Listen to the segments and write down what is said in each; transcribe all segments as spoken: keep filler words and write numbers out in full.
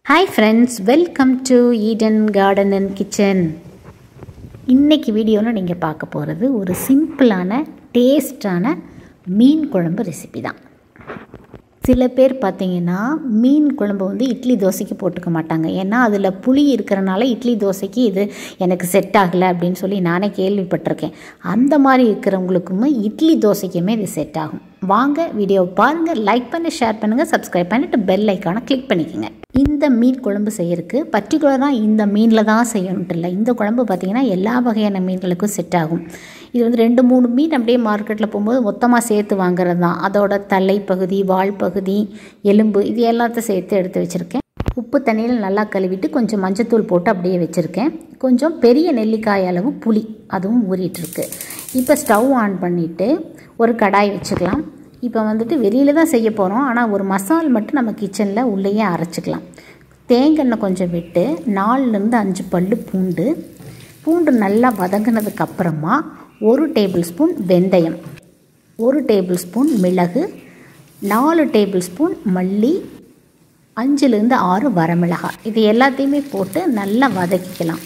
Hi friends, welcome to Eden Garden and Kitchen. இன்னைக்கு வீடியோவில் நீங்கள் பார்க்க போகிறது ஒரு சிம்பிளான டேஸ்டான மீன் குழம்பு ரெசிபி தான். சில பேர் பார்த்தீங்கன்னா மீன் குழம்பு வந்து இட்லி தோசைக்கு போட்டுக்க மாட்டாங்க. ஏன்னா அதில் புளி இருக்கிறனால இட்லி தோசைக்கு இது எனக்கு செட் ஆகலை அப்படின்னு சொல்லி நானே கேள்விப்பட்டிருக்கேன். அந்த மாதிரி இருக்கிறவங்களுக்குமே இட்லி தோசைக்குமே இது செட் ஆகும். வாங்க வீடியோ பாருங்கள், லைக் பண்ணி ஷேர் பண்ணுங்கள், சப்ஸ்கிரைப் பண்ணிவிட்டு பெல் ஐக்கானை கிளிக் பண்ணிக்கோங்க. இந்த மீன் குழம்பு செய்யறதுக்கு பர்டிகுலராக இந்த மீனில் தான் செய்யணுன்ட்டு இல்லை. இந்த குழம்பு பார்த்திங்கன்னா எல்லா வகையான மீன்களுக்கும் செட் ஆகும். இது வந்து ரெண்டு மூணு மீன் அப்படியே மார்க்கெட்டில் போகும்போது மொத்தமாக சேர்த்து வாங்குறது தான். அதோட தலை பகுதி, வால் பகுதி, எலும்பு இது எல்லாத்தையும் சேர்த்து எடுத்து வச்சுருக்கேன். உப்பு தண்ணியில் நல்லா கழுவிட்டு கொஞ்சம் மஞ்சத்தூள் போட்டு அப்படியே வச்சுருக்கேன். கொஞ்சம் பெரிய நெல்லிக்காய் அளவு புளி அதுவும் ஊறிட்டுருக்கு. இப்போ ஸ்டவ் ஆன் பண்ணிவிட்டு ஒரு கடாய் வச்சுக்கலாம். இப்போ வந்துட்டு வெளியில் தான் செய்ய போகிறோம், ஆனால் ஒரு மசால் மட்டும் நம்ம கிச்சனில் உள்ளேயே அரைச்சிக்கலாம். தேங்காய் கொஞ்சம் விட்டு நாலுலேருந்து அஞ்சு பல் பூண்டு பூண்டு நல்லா வதங்கினதுக்கப்புறமா ஒரு டேபிள் ஸ்பூன் வெந்தயம், ஒரு டேபிள் ஸ்பூன் மிளகு, நாலு டேபிள் ஸ்பூன் மல்லி, அஞ்சுலேருந்து ஆறு வரமிளகாய் இது எல்லாத்தையுமே போட்டு நல்லா வதக்கிக்கலாம்.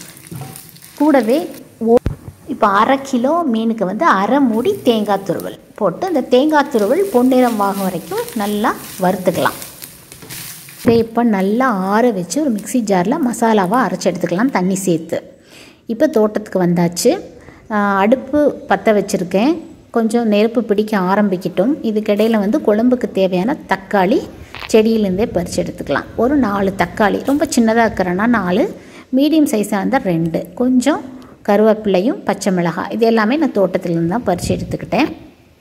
கூடவே இப்போ அரை கிலோ மீனுக்கு வந்து அரை மூடி தேங்காய் துருவல் போட்டு அந்த தேங்காய் துருவல் பொன்னிறம் ஆகும் வரைக்கும் நல்லா வறுத்துக்கலாம். இதை இப்போ நல்லா ஆற வச்சு ஒரு மிக்சி ஜாரில் மசாலாவாக அரைச்சி எடுத்துக்கலாம் தண்ணி சேர்த்து. இப்போ தோட்டத்துக்கு வந்தாச்சு. அடுப்பு பற்ற வச்சுருக்கேன். கொஞ்சம் நெருப்பு பிடிக்க ஆரம்பிக்கிட்டோம். இதுக்கிடையில் வந்து குழம்புக்கு தேவையான தக்காளி செடியிலேருந்தே பறித்து எடுத்துக்கலாம். ஒரு நாலு தக்காளி, ரொம்ப சின்னதாக இருக்கிறேன்னா நாலு, மீடியம் சைஸாக இருந்தால் ரெண்டு, கொஞ்சம் கருவேப்பிலையும் பச்சை மிளகாய் இது எல்லாமே நான் தோட்டத்திலேருந்து தான் பறித்து எடுத்துக்கிட்டேன்.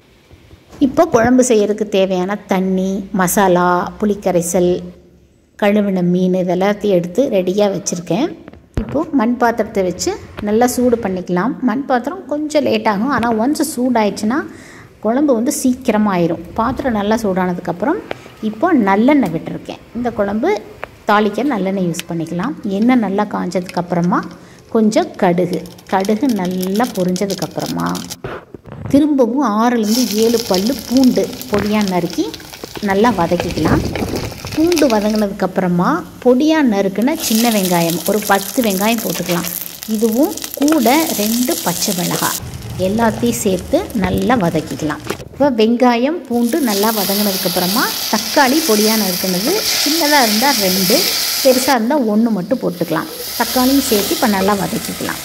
இப்போ குழம்பு செய்கிறதுக்கு தேவையான தண்ணி, மசாலா, புளிக்கரைசல், கழுவின மீன் இதெல்லாத்தையும் எடுத்து ரெடியாக வச்சுருக்கேன். இப்போது மண் பாத்திரத்தை வச்சு நல்லா சூடு பண்ணிக்கலாம். மண் பாத்திரம் கொஞ்சம் லேட் ஆகும், ஆனால் ஒன்ஸ் சூடாயிடுச்சுன்னா குழம்பு வந்து சீக்கிரமாக ஆயிரும். பாத்திரம் நல்லா சூடானதுக்கப்புறம் இப்போ நல்லெண்ணெய் விட்டுருக்கேன். இந்த குழம்பு தாளிக்க நல்லெண்ணெய் யூஸ் பண்ணிக்கலாம். எண்ணெய் நல்லா காஞ்சதுக்கப்புறமா கொஞ்சம் கடுகு கடுகு நல்லா பொரிஞ்சதுக்கப்புறமா திரும்பவும் ஆறுலேருந்து ஏழு பல் பூண்டு பொடியாக நறுக்கி நல்லா வதக்கிக்கலாம். பூண்டு வதங்கினதுக்கப்புறமா பொடியாக நறுக்குன சின்ன வெங்காயம் ஒரு பத்து வெங்காயம் போட்டுக்கலாம். இதுவும் கூட ரெண்டு பச்சை மிளகாய் எல்லாத்தையும் சேர்த்து நல்லா வதக்கிக்கலாம். இப்போ வெங்காயம் பூண்டு நல்லா வதங்கினதுக்கப்புறமா தக்காளி பொடியாக நறுக்குனது சின்னதாக இருந்தால் ரெண்டு, பெருசாக இருந்தால் ஒன்று மட்டும் போட்டுக்கலாம். தக்காளியும் சேர்த்து இப்போ நல்லா வதக்கிக்கலாம்.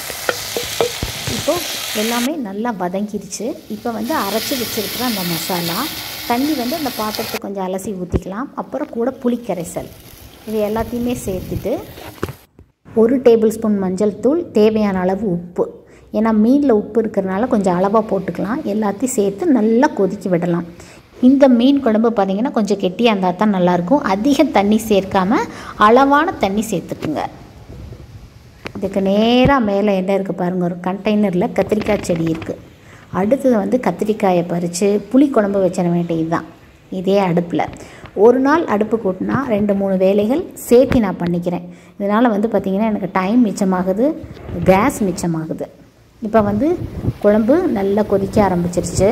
இப்போது எல்லாமே நல்லா வதங்கிடுச்சு. இப்போ வந்து அரைச்சி வச்சுருக்கிற அந்த மசாலா தண்ணி வந்து அந்த பாத்திரத்தை கொஞ்சம் அலசி ஊற்றிக்கலாம். அப்புறம் கூட புளிக்கரைசல் இது எல்லாத்தையுமே சேர்த்துட்டு ஒரு டேபிள் ஸ்பூன் மஞ்சள் தூள், தேவையான அளவு உப்பு, ஏன்னா மீனில் உப்பு இருக்கிறதுனால கொஞ்சம் அளவாக போட்டுக்கலாம். எல்லாத்தையும் சேர்த்து நல்லா கொதிக்க விடலாம். இந்த மீன் குழம்பு பார்த்திங்கன்னா கொஞ்சம் கெட்டியாக இருந்தால் தான் நல்லாயிருக்கும். அதிக தண்ணி சேர்க்காமல் அளவான தண்ணி சேர்த்துக்குங்க. இதுக்கு நேராக மேலே என்ன இருக்குது பாருங்கள், ஒரு கண்டெய்னரில் கத்திரிக்காய் செடி இருக்குது. அடுத்தது வந்து கத்திரிக்காயை பறித்து புளி குழம்பு வச்சிட வேண்டியது தான் இதே அடுப்பில். ஒரு நாள் அடுப்பு கூட்டினா ரெண்டு மூணு வேலைகள் சேர்த்து நான் பண்ணிக்கிறேன். இதனால் வந்து பார்த்திங்கன்னா எனக்கு டைம் மிச்சமாகுது, கேஸ் மிச்சமாகுது. இப்போ வந்து குழம்பு நல்லா கொதிக்க ஆரம்பிச்சிருச்சு.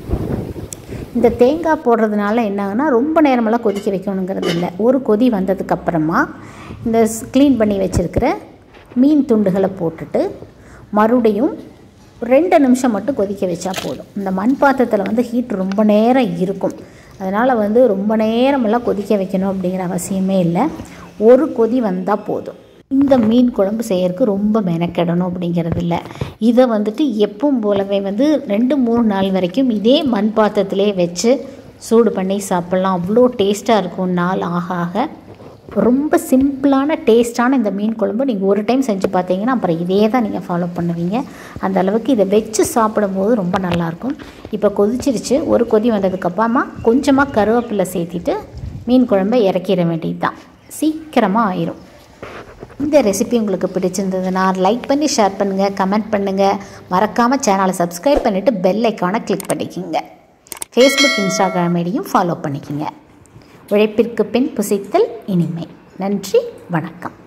இந்த தேங்காய் போடுறதுனால என்னாகுன்னா ரொம்ப நேரமெல்லாம் கொதிக்க வைக்கணுங்கிறது இல்லை. ஒரு கொதி வந்ததுக்கப்புறமா இந்த க்ளீன் பண்ணி வச்சுருக்கிற மீன் துண்டுகளை போட்டுட்டு மறுபடியும் ரெண்டு நிமிஷம் மட்டும் கொதிக்க வச்சா போதும். இந்த மண் பாத்திரத்தில் வந்து ஹீட் ரொம்ப நேரம் இருக்கும், அதனால் வந்து ரொம்ப நேரமெல்லாம் கொதிக்க வைக்கணும் அப்படிங்கிற அவசியமே இல்லை. ஒரு கொதி வந்தால் போதும். இந்த மீன் குழம்பு செய்யறதுக்கு ரொம்ப மெனக்கெடணும் அப்படிங்கிறது இல்லை. இதை வந்துட்டு எப்பவும் போலவே வந்து ரெண்டு மூணு நாள் வரைக்கும் இதே மண் பாத்திரத்திலே வச்சு சூடு பண்ணி சாப்பிட்லாம். அவ்வளோ டேஸ்ட்டாக இருக்கும். நாள் ஆக ஆக ரொம்ப சிம்பிளான டேஸ்ட்டான இந்த மீன் குழம்பு நீங்கள் ஒரு டைம் செஞ்சு பார்த்தீங்கன்னா அப்புறம் இதே தான் நீங்கள் ஃபாலோ பண்ணுவீங்க. அந்த அளவுக்கு இதை வச்சு சாப்பிடும்போது ரொம்ப நல்லாயிருக்கும். இப்போ கொதிச்சிருச்சு. ஒரு கொதி வந்ததுக்கப்புறமா கொஞ்சமாக கருவேப்பிலை சேர்த்திட்டு மீன் குழம்பை இறக்கிட வேண்டியது தான். சீக்கிரமாக ஆயிரும். இந்த ரெசிபி உங்களுக்கு பிடிச்சிருந்ததுன்னா லைக் பண்ணி ஷேர் பண்ணுங்கள், கமெண்ட் பண்ணுங்கள். மறக்காமல் சேனலை சப்ஸ்கிரைப் பண்ணிவிட்டு பெல் ஐக்கானை கிளிக் பண்ணிக்கோங்க. ஃபேஸ்புக், இன்ஸ்டாகிராம் ஐடியும் ஃபாலோ பண்ணிக்கோங்க. உழைப்பிற்கு பின் புசித்தல் இனிமை. நன்றி, வணக்கம்.